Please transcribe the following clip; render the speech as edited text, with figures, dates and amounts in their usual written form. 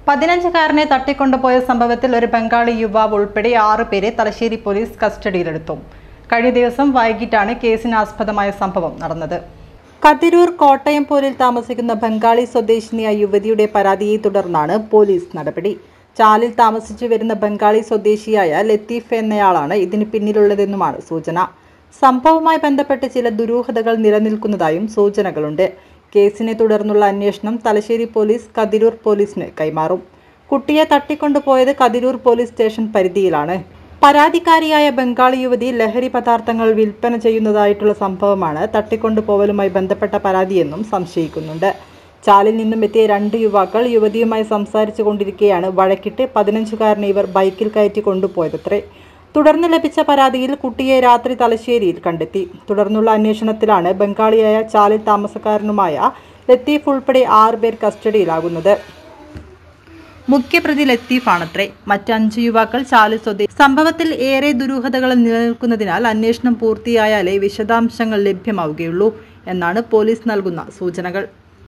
15-കാരനെ തട്ടിക്കൊണ്ടുപോയ സംഭവത്തിൽ ഒരു ബംഗാളി യുവാവ് ഉൾപ്പെടെ 6 പേരെ തലശ്ശേരി പോലീസ് കസ്റ്റഡിയിലെടുത്തു. കഴിഞ്ഞ ദിവസം വൈകിട്ടാണ് കേസിനാസ്പദമായ സംഭവം നടന്നത്. കതിരൂർ കോട്ടയം പോലിൽ താമസിക്കുന്ന ബംഗാളി സ്വദേശിനിയായ യുവതിയുടെ പരാതിയെ തുടർന്നാണ് പോലീസ് നടപടി. ചാലിൽ താമസിച്ചു വരുന്ന ബംഗാളി സ്വദേശിയായ ലത്തീഫ് എന്നയാളാണ് ഇതിന് പിന്നിലുള്ളതെന്നുമാണ് സൂചന. സംഭവവുമായി ബന്ധപ്പെട്ട് ചില ദുരൂഹതകൾ നിലനിൽക്കുന്നതായും സൂചനകളുണ്ട്. കേസിനെ തുടർന്നുള്ള അന്വേഷണം തലശ്ശേരി പോലീസ് കതിരൂർ പോലീസിന് കൈമാറും. കുട്ടിയെ തട്ടിക്കൊണ്ടുപോയത് കതിരൂർ പോലീസ് സ്റ്റേഷൻ പരിധിയിലാണ്. പരാതിക്കാരിയായ ബംഗാളി യുവതി ലഹരി പദാർത്ഥങ്ങൾ വിൽപ്പന ചെയ്യുന്നതായിട്ടുള്ള സംഭവമാണ് തട്ടിക്കൊണ്ടുപോവലുമായി ബന്ധപ്പെട്ട പരാതിയെന്നും സംശയിക്കുന്നുണ്ട്. ചാലിൽ നിന്നും എത്തിയ 2 യുവാക്കൾ യുവതിയുമായി സംസാരിച്ചു കൊണ്ടിരിക്കെയാണ് വഴക്കിട്ട് 15-കാരനെ ഇവർ ബൈക്കിൽ കയറ്റി കൊണ്ടുപോയതത്രേ. തുടർന്ന് ലഭിച്ച പരാതിയിൽ കുട്ടിയെ രാത്രി തലശ്ശേരിയിൽ കണ്ടെത്തി. തുടർന്നുള്ള അന്വേഷണത്തിലാണ് ബംഗാളിയായ ചാലിൽ താമസക്കാരനുമായ ലത്തീഫ് ഉൾപ്പെടെ 6 പേർ കസ്റ്റഡിയിലാകുന്നത്. മുഖ്യപ്രതി ലത്തീഫാണത്രേ. മറ്റ് 5 യുവാക്കൾ ചാലിൽ സ്വദേശി. സംഭവത്തിൽ ഏറെ ദുരൂഹതകൾ നിലനിൽക്കുന്നതിനാൽ അന്വേഷണം പൂർത്തിയായാലേ വിശദാംശങ്ങൾ ലഭ്യമാവുകയുള്ളൂ എന്നാണ് പോലീസ് നൽകുന്ന സൂചനകൾ.